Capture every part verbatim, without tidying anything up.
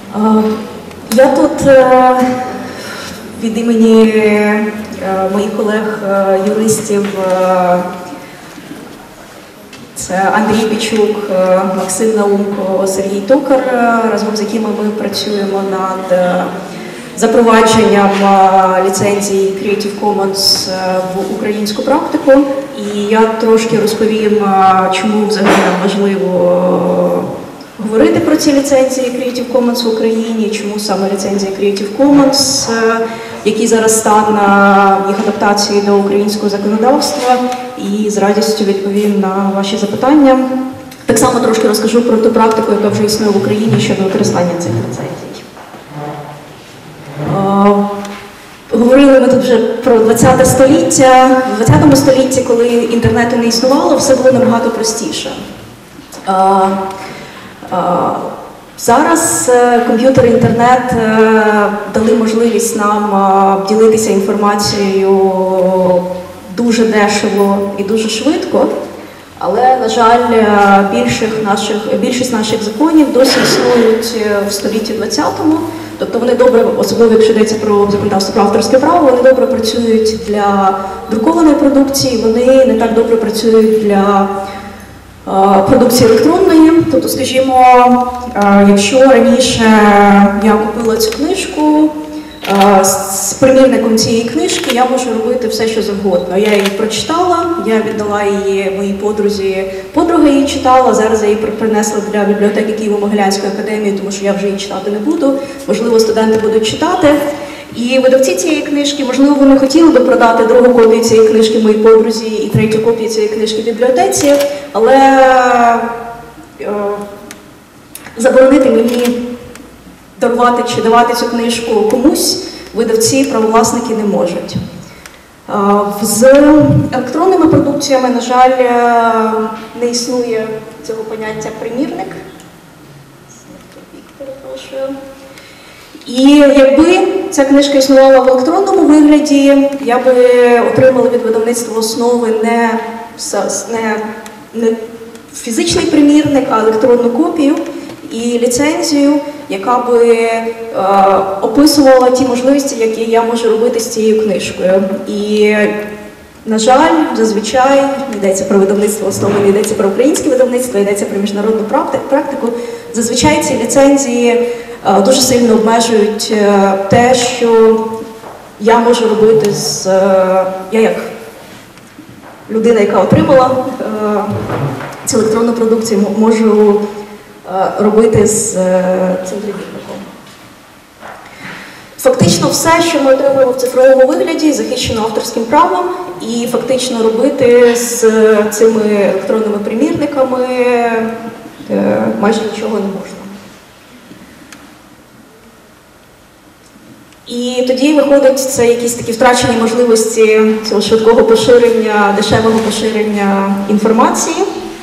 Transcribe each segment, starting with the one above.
Я тут від імені моїх колег-юристів, це Андрій Пічук, Максим Наумко, Сергій Токар, разом з якими ми працюємо над запровадженням ліцензії Creative Commons в українську практику. І я трошки розповім, чому взагалі нам важливо говорити про ці ліцензії Creative Commons в Україні, чому саме ліцензія Creative Commons, який зараз стан їх адаптації до українського законодавства, і з радістю відповім на ваші запитання. Так само трошки розкажу про ту практику, яка вже існує в Україні щодо використання цих ліцензій. Говорили ми тут вже про двадцяте століття. В двадцятому столітті, коли інтернету не існувало, все було набагато простіше. Зараз комп'ютер і інтернет дали можливість нам ділитися інформацією дуже дешево і дуже швидко, але, на жаль, наших, більшість наших законів досі існують в столітті двадцятому. Тобто вони добре, особливо якщо йдеться про законодавство про авторське право, вони добре працюють для друкованої продукції, вони не так добре працюють для продукції електронної. Тобто, скажімо, якщо раніше я купила цю книжку, з примірником цієї книжки я можу робити все, що завгодно. Я її прочитала, я віддала її моїй подрузі, подруга її читала, зараз я її принесла для бібліотеки Києво-Могилянської академії, тому що я вже її читати не буду, можливо, студенти будуть читати. І видавці цієї книжки, можливо, вони хотіли би продати другу копію цієї книжки моїй подрузі і третю копію цієї книжки в бібліотеці, але е, заборонити мені дарувати чи давати цю книжку комусь видавці, правовласники не можуть. З електронними продукціями, на жаль, не існує цього поняття примірник. І якби ця книжка існувала в електронному вигляді, я би отримала від видавництва «Основи» не, не, не фізичний примірник, а електронну копію і ліцензію, яка би е, описувала ті можливості, які я можу робити з цією книжкою. І, на жаль, зазвичай не йдеться про видавництво «Основи», не йдеться про українське видавництво, йдеться про міжнародну практику. Зазвичай ці ліцензії е, дуже сильно обмежують е, те, що я можу робити з... Е, я як людина, яка отримала е, цю електронну продукцію, можу робити з цим примірником. Фактично все, що ми отримуємо в цифровому вигляді, захищено авторським правом, і фактично робити з цими електронними примірниками майже нічого не можна. І тоді виходить, це якісь такі втрачені можливості цього швидкого поширення, дешевого поширення інформації.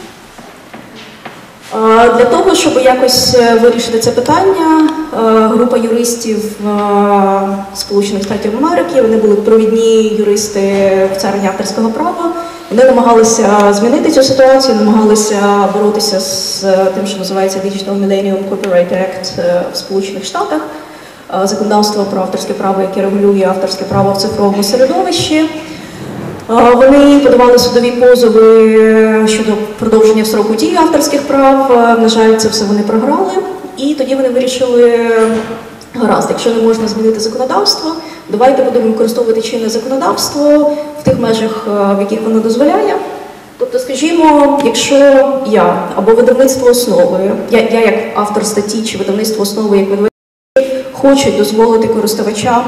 Для того, щоб якось вирішити це питання, група юристів Сполучених Штатів Америки, вони були провідні юристи в царині авторського права, вони намагалися змінити цю ситуацію, намагалися боротися з тим, що називається Digital Millennium Copyright Act в Сполучених Штатах, законодавство про авторське право, яке регулює авторське право в цифровому середовищі. Вони подавали судові позови щодо продовження строку дії авторських прав. На жаль, це все вони програли. І тоді вони вирішили, гаразд, якщо не можна змінити законодавство, давайте будемо використовувати чинне законодавство в тих межах, в яких воно дозволяє. Тобто, скажімо, якщо я або видавництво «Основи», я, я як автор статті чи видавництво «Основи» як видавництво, хочуть дозволити користувачам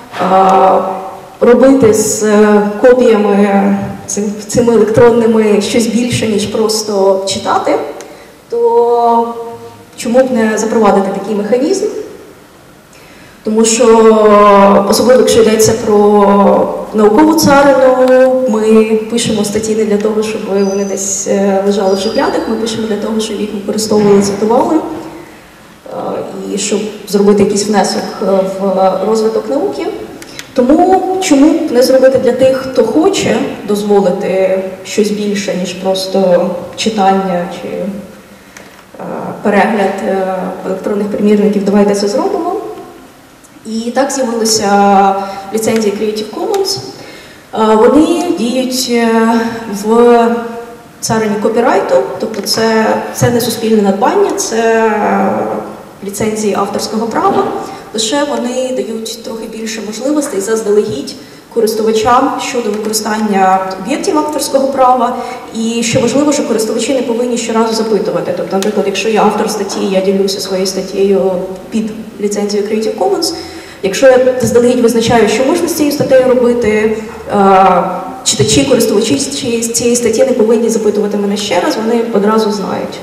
робити з копіями цими електронними щось більше, ніж просто читати, то чому б не запровадити такий механізм? Тому що, особливо якщо йдеться про наукову царину, ми пишемо статті не для того, щоб вони десь лежали в шухлядах, ми пишемо для того, щоб їх використовували, цитували, і щоб зробити якийсь внесок в розвиток науки. Тому чому б не зробити для тих, хто хоче дозволити щось більше, ніж просто читання чи перегляд електронних примірників, давайте це зробимо. І так з'явилися ліцензії Creative Commons. Вони діють в царині копірайту, тобто це, це не суспільне надбання, це ліцензії авторського права, лише вони дають трохи більше можливостей заздалегідь користувачам щодо використання об'єктів авторського права. І що важливо, що користувачі не повинні щоразу запитувати. Тобто, наприклад, якщо я автор статті, я ділюся своєю статтєю під ліцензією Creative Commons, якщо я заздалегідь визначаю, що можна з цією статтею робити, читачі, користувачі цієї статті не повинні запитувати мене ще раз, вони одразу знають.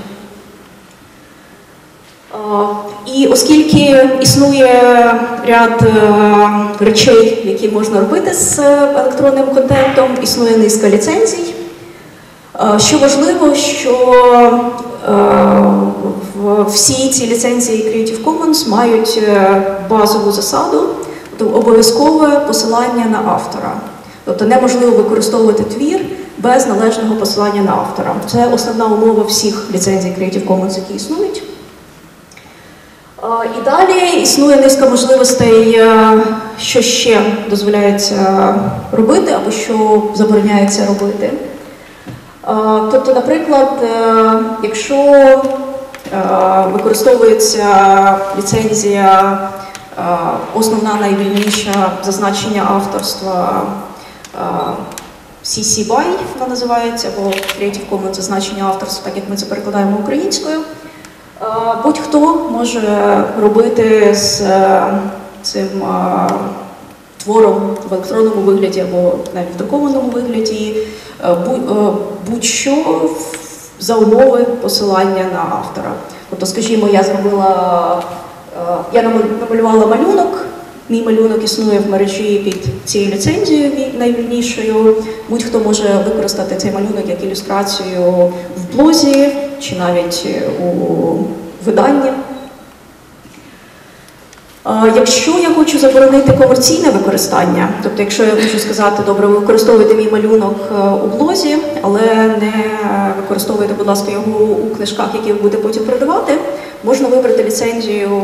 І оскільки існує ряд речей, які можна робити з електронним контентом, існує низка ліцензій. Що важливо, що всі ці ліцензії Creative Commons мають базову засаду, тобто обов'язкове посилання на автора. Тобто неможливо використовувати твір без належного посилання на автора. Це основна умова всіх ліцензій Creative Commons, які існують. І далі існує низка можливостей, що ще дозволяється робити або що забороняється робити. Тобто, наприклад, якщо використовується ліцензія основна, найвільніша зазначення авторства сі сі бай, вона називається, або Creative Commons зазначення авторства, так як ми це перекладаємо українською. Будь-хто може робити з цим твором в електронному вигляді або навіть в друкованому вигляді будь-що за умови посилання на автора. Тобто, скажімо, я зробила, я намалювала малюнок, мій малюнок існує в мережі під цією ліцензією найвільнішою. Будь-хто може використати цей малюнок як ілюстрацію в блозі чи навіть у виданні. Якщо я хочу заборонити комерційне використання, тобто якщо я хочу сказати, добре, ви використовуєте мій малюнок у блозі, але не використовуєте, будь ласка, його у книжках, які ви будете потім продавати, можна вибрати ліцензію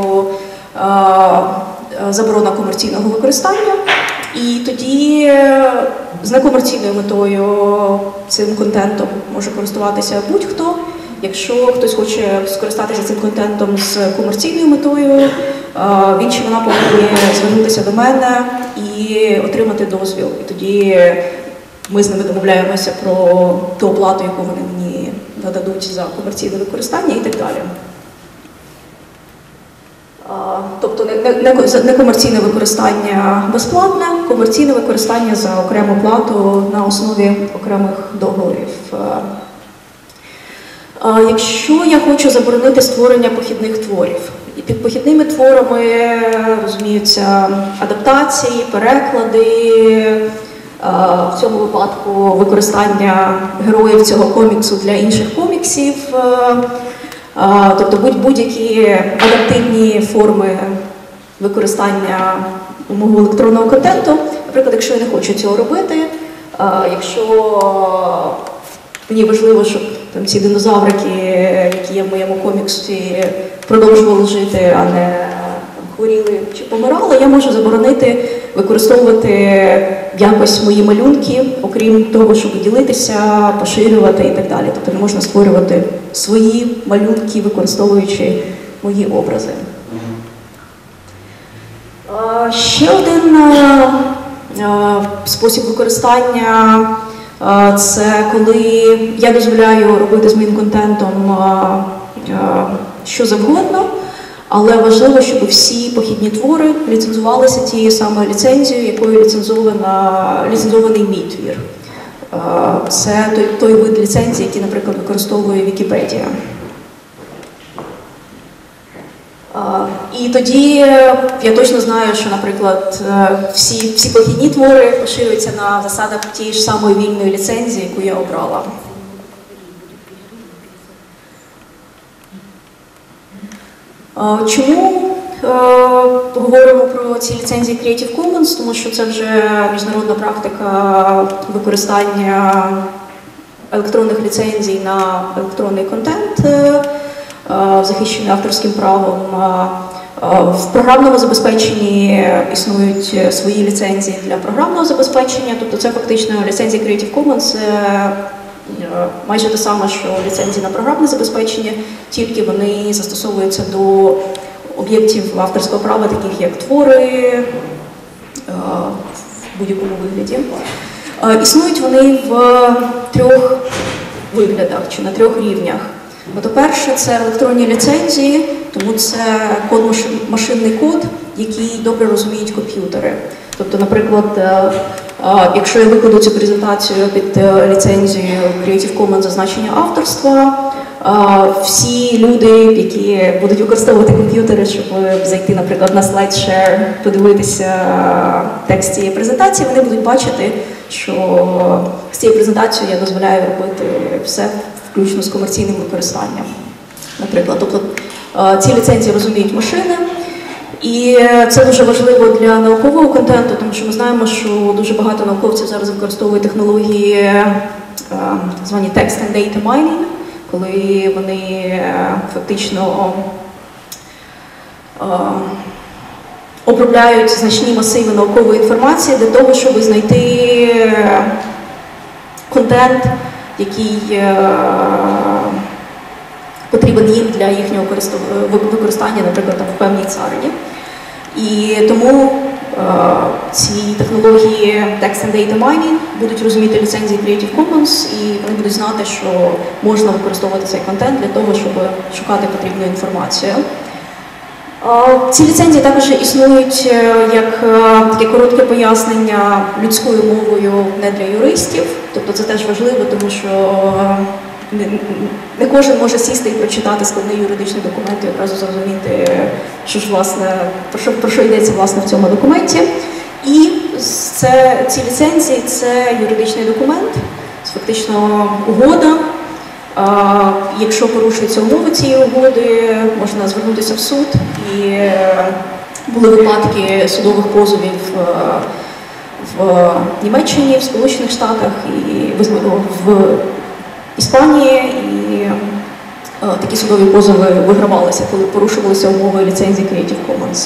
заборона комерційного використання, і тоді з некомерційною метою цим контентом може користуватися будь-хто. Якщо хтось хоче скористатися цим контентом з комерційною метою, він чи вона повинні звернутися до мене і отримати дозвіл. І тоді ми з ними домовляємося про ту оплату, яку вони мені нададуть за комерційне використання і так далі. Тобто некомерційне використання безплатне, комерційне використання за окрему плату на основі окремих договорів. Якщо я хочу заборонити створення похідних творів, і під похідними творами розуміються адаптації, переклади, в цьому випадку використання героїв цього коміксу для інших коміксів, тобто будь-які адаптивні форми використання мого електронного контенту. Наприклад, якщо я не хочу цього робити, якщо мені важливо, щоб там ці динозаврики, які є в моєму коміксі, продовжували жити, а не там, хворіли чи помирали, я можу заборонити використовувати якось мої малюнки, окрім того, щоб ділитися, поширювати і так далі. Тобто не можна створювати свої малюнки, використовуючи мої образи. Ще один спосіб використання – це коли я дозволяю робити з моїм контентом що завгодно, але важливо, щоб всі похідні твори ліцензувалися тією самою ліцензією, якою ліцензований мій твір. Це той, той вид ліцензії, який, наприклад, використовує Вікіпедія. І тоді я точно знаю, що, наприклад, всі, всі похідні твори поширюються на засадах тієї ж самої вільної ліцензії, яку я обрала. Чому говоримо про ці ліцензії Creative Commons? Тому що це вже міжнародна практика використання електронних ліцензій на електронний контент. захищені авторським правом. В програмному забезпеченні існують свої ліцензії для програмного забезпечення, тобто це фактично ліцензія Creative Commons, це майже те саме, що ліцензії на програмне забезпечення, тільки вони застосовуються до об'єктів авторського права, таких як твори, в будь-якому вигляді. Існують вони в трьох виглядах чи на трьох рівнях. По-перше, це електронні ліцензії, тому це код, машинний код, який добре розуміють комп'ютери. Тобто, наприклад, якщо я викладу цю презентацію під ліцензією Creative Commons зазначення авторства, всі люди, які будуть використовувати комп'ютери, щоб зайти, наприклад, на SlideShare, подивитися текст цієї презентації, вони будуть бачити, що з цією презентацією я дозволяю робити все, включно з комерційним використанням. Наприклад, тобто ці ліцензії розуміють машини, і це дуже важливо для наукового контенту, тому що ми знаємо, що дуже багато науковців зараз використовують технології, так звані Text and Data Mining, коли вони фактично обробляють значні масиви наукової інформації для того, щоб знайти контент, який потрібен їм для їхнього використання, наприклад, в певній царині. І тому ці технології Text and Data Mining будуть розуміти ліцензії Creative Commons, і вони будуть знати, що можна використовувати цей контент для того, щоб шукати потрібну інформацію. Ці ліцензії також існують як таке коротке пояснення людською мовою не для юристів, тобто це теж важливо, тому що не, не кожен може сісти і прочитати складний юридичний документ і одразу зрозуміти, що ж, власне, про що, про що йдеться власне в цьому документі. І це, ці ліцензії – це юридичний документ, це фактично угода. А, якщо порушуються умови цієї угоди, можна звернутися в суд. І були випадки судових позовів в Німеччині, в Сполучених Штатах і в Іспанії. І такі судові позови вигравалися, коли порушувалися умови ліцензії Creative Commons.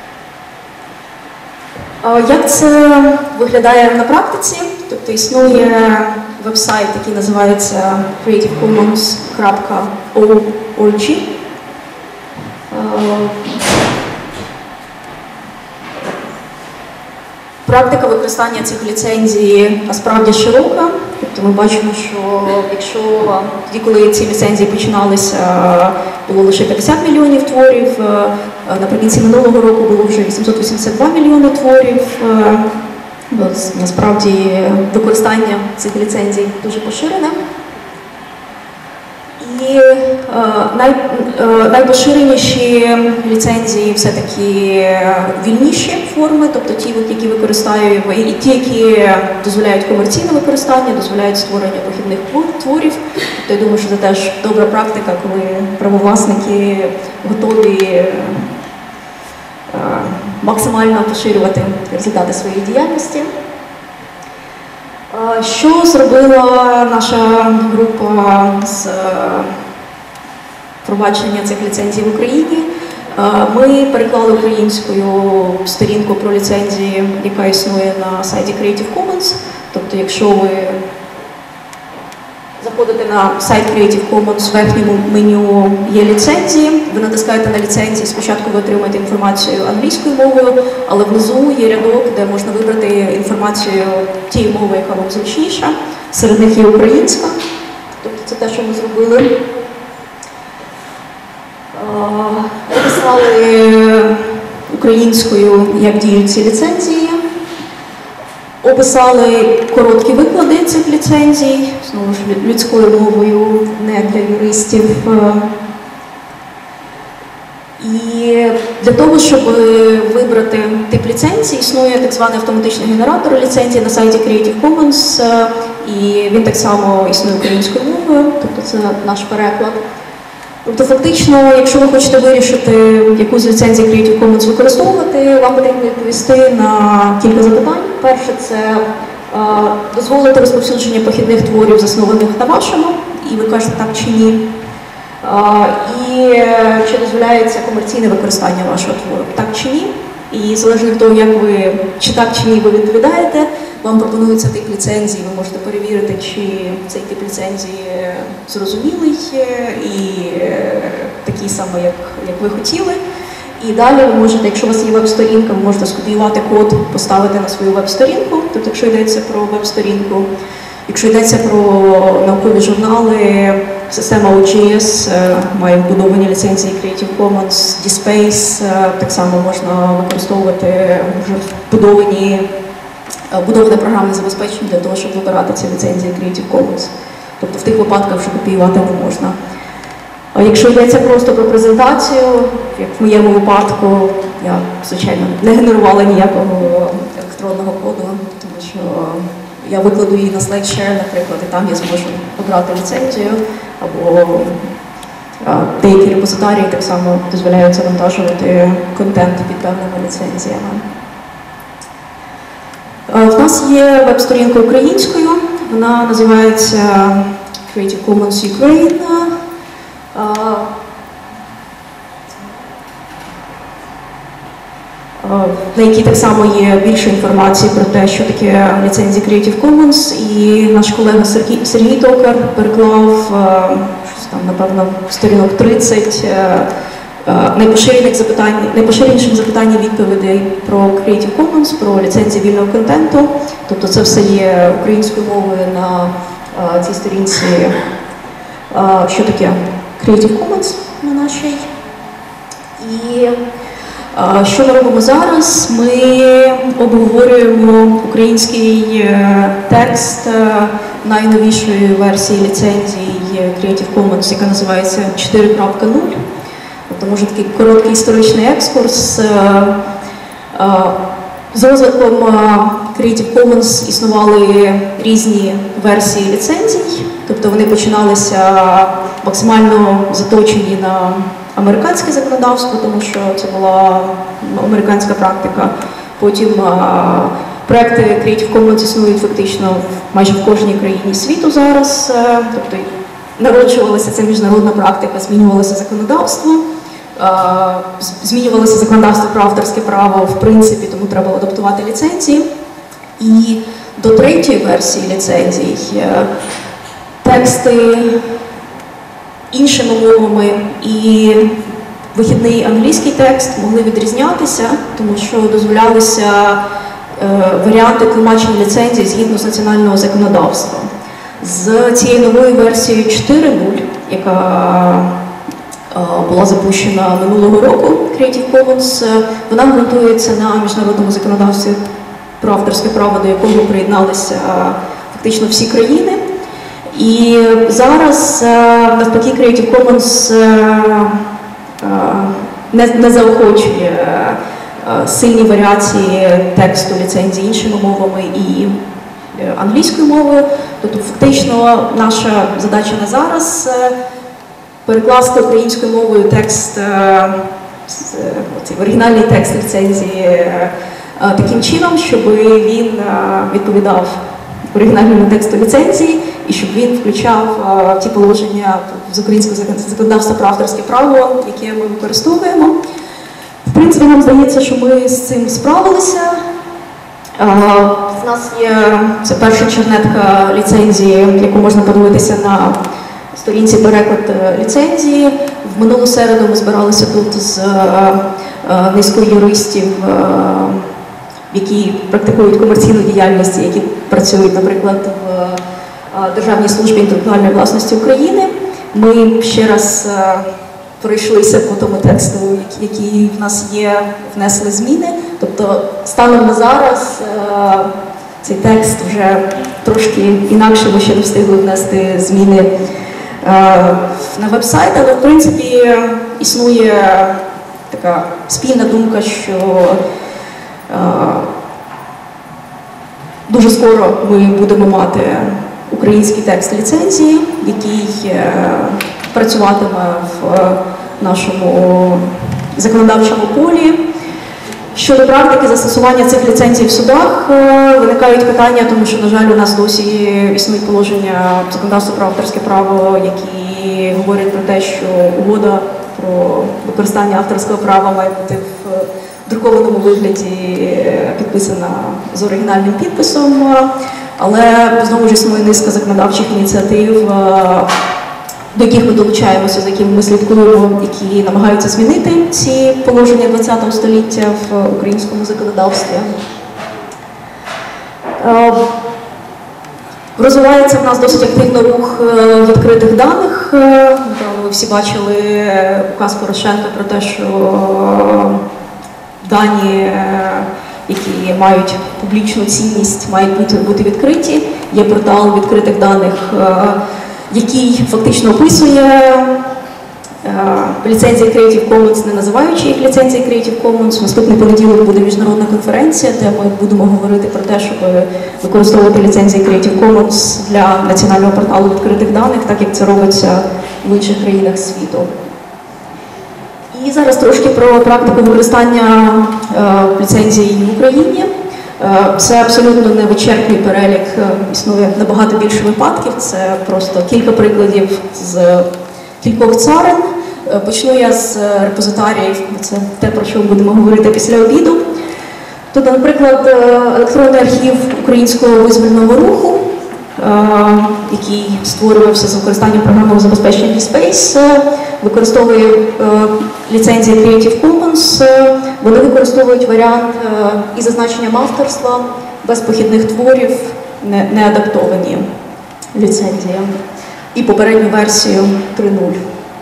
Як це виглядає на практиці? Тобто існує веб-сайт, який називається creative commons крапка орг. Практика використання цих ліцензій насправді широка. Тобто ми бачимо, що якщо тоді, коли ці ліцензії починалися, було лише п'ятдесят мільйонів творів, наприкінці минулого року було вже вісімсот вісімдесят два мільйони творів. Насправді використання цих ліцензій дуже поширене. І е, най, е, найпоширеніші ліцензії все-таки вільніші форми, тобто ті, які використають, і ті, які дозволяють комерційне використання, дозволяють створення похідних творів. Тобто я думаю, що це теж добра практика, коли правовласники готові е, максимально поширювати результати своєї діяльності. Що зробила наша група з впровадження цих ліцензій в Україні? Ми переклали українською сторінку про ліцензії, яка існує на сайті Creative Commons. Тобто, якщо ви заходите на сайт Creative Commons, в верхньому меню є ліцензії, ви натискаєте на ліцензії, спочатку ви отримаєте інформацію англійською мовою, але внизу є рядок, де можна вибрати інформацію тієї мови, яка вам зручніша. Серед них є українська, тобто це те, що ми зробили. Описали українською, як діють ці ліцензії. Описали короткі виклади цих ліцензій, знову ж людською мовою, не для юристів. І для того, щоб вибрати тип ліцензії, існує так званий автоматичний генератор ліцензій на сайті Creative Commons, і він так само існує українською мовою, тобто це наш переклад. Тобто фактично, якщо ви хочете вирішити, яку з ліцензій Creative Commons використовувати, вам потрібно відповісти на кілька запитань. Перше – це е, дозволити розповсюдження похідних творів, заснованих на вашому, і ви кажете так чи ні. І чи дозволяється комерційне використання вашого твору, так чи ні. І залежно від того, як ви, чи так чи ні ви відповідаєте, вам пропонується тип ліцензії, ви можете перевірити, чи цей тип ліцензії зрозумілий і такий самий, як, як ви хотіли. І далі ви можете, якщо у вас є веб-сторінка, ви можете скопіювати код, поставити на свою веб-сторінку, тобто якщо йдеться про веб-сторінку. Якщо йдеться про наукові журнали, система о джі ес має вбудовані ліцензії Creative Commons, DSpace, так само можна використовувати вже вбудовані, вбудоване програмне забезпечення для того, щоб вибирати ці ліцензії Creative Commons. Тобто в тих випадках, що копіювати не можна. А якщо йдеться просто про презентацію, як в моєму випадку, я, звичайно, не генерувала ніякого електронного коду, тому що я викладу її на SlideShare, наприклад, і там я зможу обрати ліцензію, або а, деякі репозиторії так само дозволяють завантажувати контент під певними ліцензіями. А, в нас є веб-сторінка українською, вона називається Creative Commons Ukraine. А, на якій так само є більше інформації про те, що таке ліцензії Creative Commons, і наш колега Сергій, Сергій Токар переклав щось там, напевно, сторінок тридцять найпоширених запитань, найпоширеніших запитань і відповідей про Creative Commons, про ліцензії вільного контенту. Тобто це все є українською мовою на цій сторінці, що таке Creative Commons на нашій. І що ми робимо зараз? Ми обговорюємо український текст найновішої версії ліцензії Creative Commons, яка називається чотири крапка нуль. Тобто, може, такий короткий історичний екскурс. З розвитком Creative Commons існували різні версії ліцензій, тобто вони починалися максимально заточені на американське законодавство, тому що це була американська практика. Потім а, проекти Creative Commons існують фактично в, майже в кожній країні світу зараз. А, тобто народжувалася ця міжнародна практика, змінювалося законодавство, а, змінювалося законодавство про авторське право, в принципі, тому треба було адаптувати ліцензії. І до третьої версії ліцензій тексти іншими мовами і вихідний англійський текст могли відрізнятися, тому що дозволялися е, варіанти тлумачення ліцензій згідно з національного законодавства. З цією новою версією чотири нуль, яка е, була запущена минулого року, Creative Commons, вона ґрунтується на міжнародному законодавстві про авторське право, до якого приєдналися фактично всі країни. І зараз, навпаки, Creative Commons не, не заохочує сильні варіації тексту ліцензії іншими мовами і англійською мовою. Тобто, фактично, наша задача на зараз перекласти українською мовою текст, цей оригінальний текст ліцензії таким чином, щоб він відповідав оригінальному тексту ліцензії, і щоб він включав а, ті положення з українського законодавства про авторське право, яке ми використовуємо. В принципі, нам здається, що ми з цим справилися. А, в нас є це перша чернетка ліцензії, яку можна подивитися на сторінці переклад ліцензії. В минулу середу ми збиралися тут з а, низкою юристів, а, які практикують комерційну діяльність, які працюють, наприклад, в Державній службі інтелектуальної власності України. Ми ще раз пройшлися по тому тексту, який в нас є, внесли зміни. Тобто, станом на зараз цей текст вже трошки інакше, ми ще не встигли внести зміни на веб-сайт, але, в принципі, існує така спільна думка, що дуже скоро ми будемо мати український текст ліцензії, який працюватиме в нашому законодавчому полі. Щодо практики застосування цих ліцензій в судах, виникають питання, тому що, на жаль, у нас досі існують положення законодавства про авторське право, які які говорять про те, що угода про використання авторського права має бути в друкованому вигляді підписана з оригінальним підписом. Але знову ж існує низка законодавчих ініціатив, до яких ми долучаємося, за якими ми слідкуємо, які намагаються змінити ці положення ХХ століття в українському законодавстві. Розвивається в нас досить активно рух відкритих даних. Ви всі бачили указ Порошенка про те, що дані, які мають публічну цінність, мають бути, бути відкриті. Є портал відкритих даних, який фактично описує ліцензії Creative Commons, не називаючи їх ліцензії Creative Commons. В наступний понеділок буде міжнародна конференція, де ми будемо говорити про те, щоб використовувати ліцензії Creative Commons для національного порталу відкритих даних, так як це робиться в інших країнах світу. І зараз трошки про практику використання е, ліцензій в Україні. Е, це абсолютно невичерпний перелік, існує набагато більше випадків, це просто кілька прикладів з кількох царин. Е, почну я з репозитаріїв, це те, про що ми будемо говорити після обіду. Тут, наприклад, електронний архів українського визвольного руху, який створювався з використанням програмного забезпечення DSpace, використовує ліцензії Creative Commons. Вони використовують варіант із зазначенням авторства без похідних творів, не адаптовані ліцензії, і попередню версію три нуль.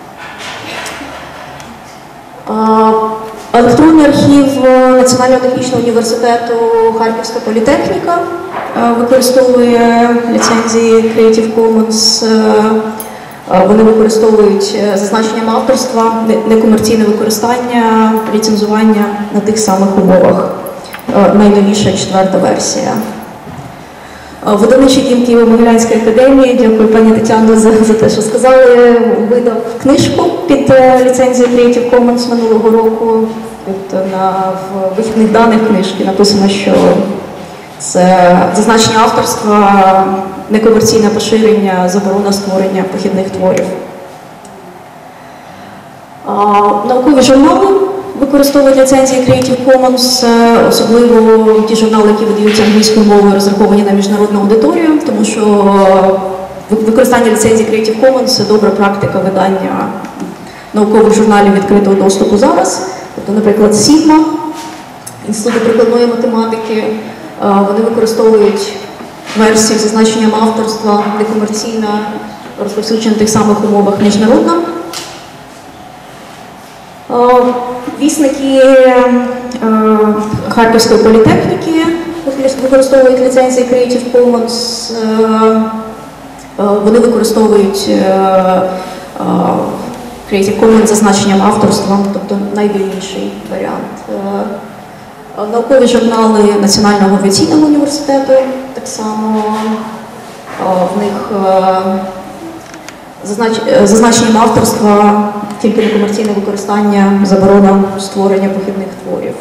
Електронний архів Національного технічного університету Харківська політехніка використовує ліцензії Creative Commons. Вони використовують зазначенням авторства, некомерційне використання, ліцензування на тих самих умовах. Найновіша четверта версія. Видавничий дім Києво-Могилянської академії, дякую пані Тетяно за, за те, що сказали, видав книжку під ліцензією Creative Commons минулого року. Тобто на в вихідних даних книжки написано, що це зазначення авторства, некомерційне поширення, заборона створення похідних творів. А, наукові журнали використовують ліцензії Creative Commons, особливо ті журнали, які видаються англійською мовою, розраховані на міжнародну аудиторію, тому що використання ліцензії Creative Commons – це добра практика видання наукових журналів відкритого доступу зараз. Тобто, наприклад, Sigma, Інститут прикладної математики, вони використовують версію з зазначенням авторства, некомерційна, розповсюджена в тих самих умовах міжнародна. Вісники Харківської політехніки використовують ліцензії Creative Commons. Вони використовують Creative Commons з зазначенням авторства, тобто найвільніший варіант. Наукові журнали Національного авіаційного університету так само, в них зазначенням авторства тільки некомерційне використання, заборона створення похідних творів.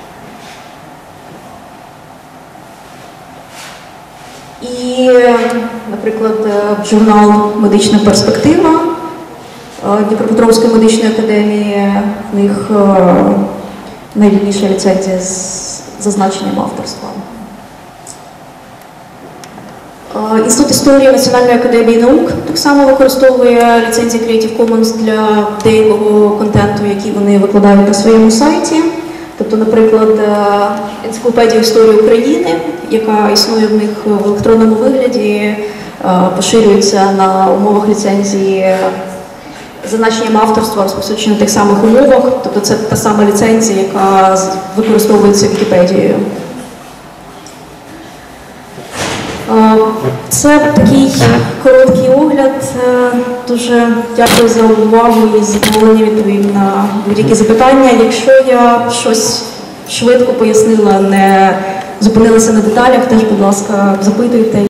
І, наприклад, журнал «Медична перспектива» Дніпропетровської медичної академії, в них найвільніша ліцензія з зазначенням авторства. Інститут історії Національної академії наук так само використовує ліцензії Creative Commons для деякого контенту, який вони викладають на своєму сайті. Тобто, наприклад, енциклопедія історії України, яка існує в них в електронному вигляді, поширюється на умовах ліцензії з зазначенням авторства, розповсюджена на тих самих умовах. Тобто це та сама ліцензія, яка використовується Вікіпедією. Це такий короткий огляд. Дуже дякую за увагу і з задоволенням відповім на будь-які запитання. Якщо я щось швидко пояснила, не зупинилася на деталях, теж, будь ласка, запитуйте.